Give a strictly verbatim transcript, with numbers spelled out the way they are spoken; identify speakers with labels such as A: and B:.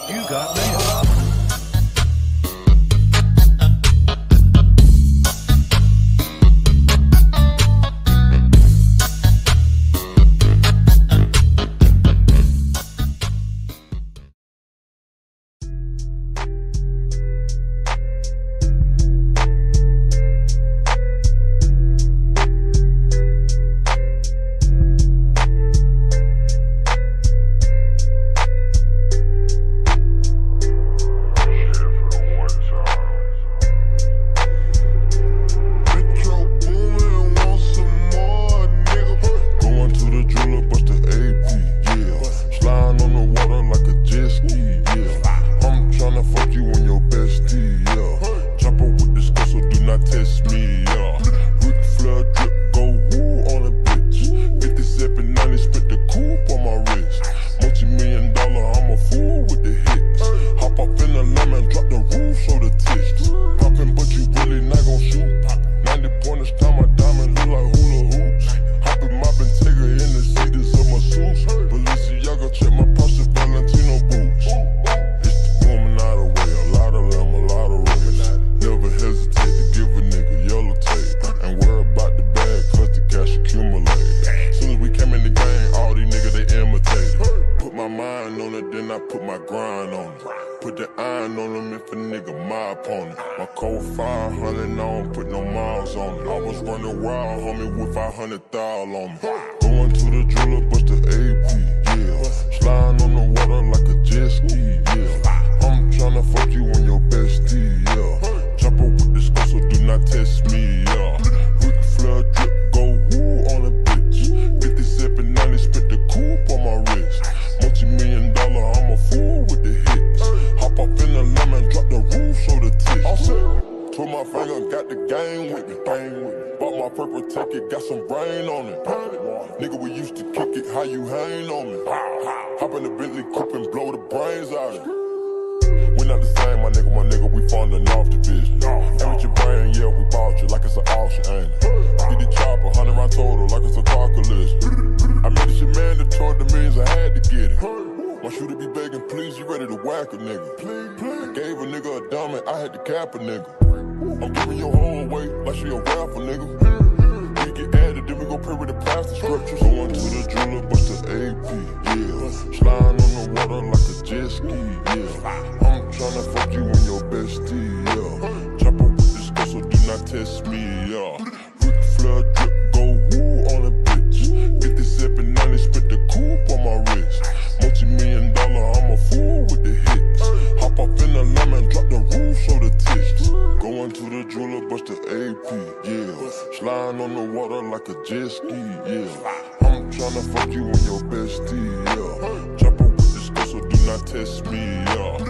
A: You got mail. Put my grind on it. Put the iron on them if a nigga my opponent. My code five hundred, I don't put no miles on it. I was running wild, homie, with five hundred thousand on me. Going to the jeweler, bust the A P, yeah. Sliding on the water like a jet ski, yeah. I'm tryna fuck you and your bestie, yeah. Chopper with the skull, so do not test me, yeah. Ric Flair drip, go woo on a bitch. fifty-seven ninety, spent the coupe on my wrist. Multi-million dollar, I'm a fool with the hits. Hop off in the lemon, drop the roof, show the tits. Twirl my finger, got the game with me. Bought my purple ticket, got some brain on it. Nigga, we used to kick it, how you hang on me? Hop in the Bentley coupe and blow the brains out of it. We not the same, my nigga, my nigga, we falling off division. And with your brain, yeah, we bought you like it's an auction, ain't it? Get the chopper, hundred round total, like it's a car collision. I made this shit mandatory, the means I had to get it. My shooter be begging, please, you ready to whack a nigga? I gave a nigga a diamond, I had to cap a nigga. I'm giving your whole away like she a rapper, nigga. We get added, then we go pray with the plastic scriptures. Going to the jeweler, bust the A P, yeah. Sliding on the water like a jet ski, yeah. I'm tryna fuck you and your bestie, yeah. Chopper with the skull, so do not test me, yeah. Ric Flair drip, go woo on a bitch. fifty-seven ninety, spent the coupe on my wrist. Multi-million dollar, I'm a fool with the hits. Hop off in the lemon, drop the roof, show the tits. Going to the jeweler, bust the A P, yeah. Sliding on the water like a jet ski, yeah. I'm tryna fuck you and your bestie, yeah. Chopper with the skull, so do not test me, yeah.